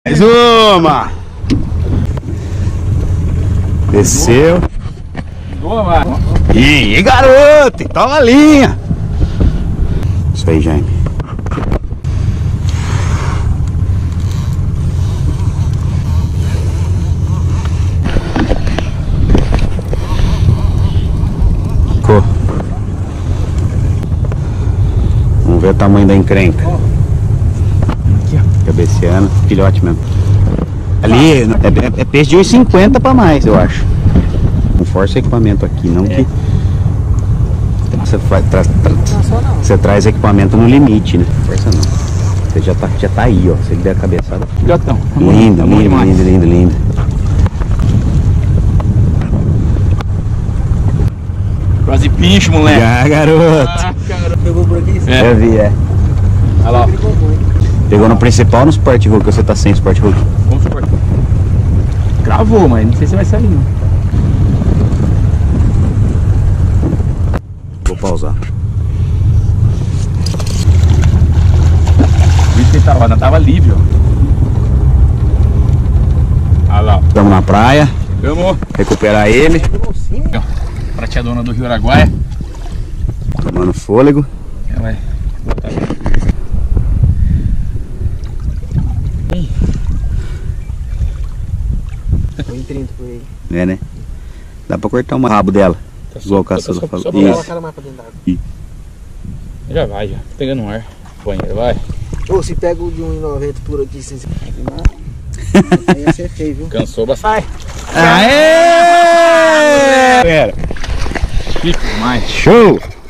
Mais uma! Desceu. Boa, Ih, garoto! Toma a linha! Isso aí, Jaime. Ficou. Vamos ver o tamanho da encrenca. Aqui, ó. Cabeceando, filhote mesmo. Ali é peixe de 1,50 pra mais, eu acho. Não força o equipamento aqui, não que você traz equipamento no limite, né? Força não. Você já tá aí, ó. Se ele der a cabeçada. Filhotão. Lindo, lindo, lindo, lindo. Quase pincho, moleque. Já, garoto. Ah, garoto. Pegou por aqui? Eu vi, é. Olha lá, ó. Pegou no principal ou no Sport Hook? Você tá sem Sport Hook? Vamos supor. Cravou, mas não sei se vai sair, não. Vou pausar. O que ele tava livre, ó. Olha lá, ó. Estamos na praia. Vamos. Recuperar ele. Prateadona do Rio Araguaia. Tomando fôlego. Ela vai botar ali. Foi em 30 por aí. É, né? Dá pra cortar um rabo dela. Igual o caçador falou. Coloca Isso. a cara mais pra dentro d'água. Já vai, já. Tá pegando um ar. Banheiro, vai. Ô, se pega o de 1,90 por aqui sem ser. Aí ia ser feio, viu? Cansou bastante. Aê! Pera. Fica mais. Show!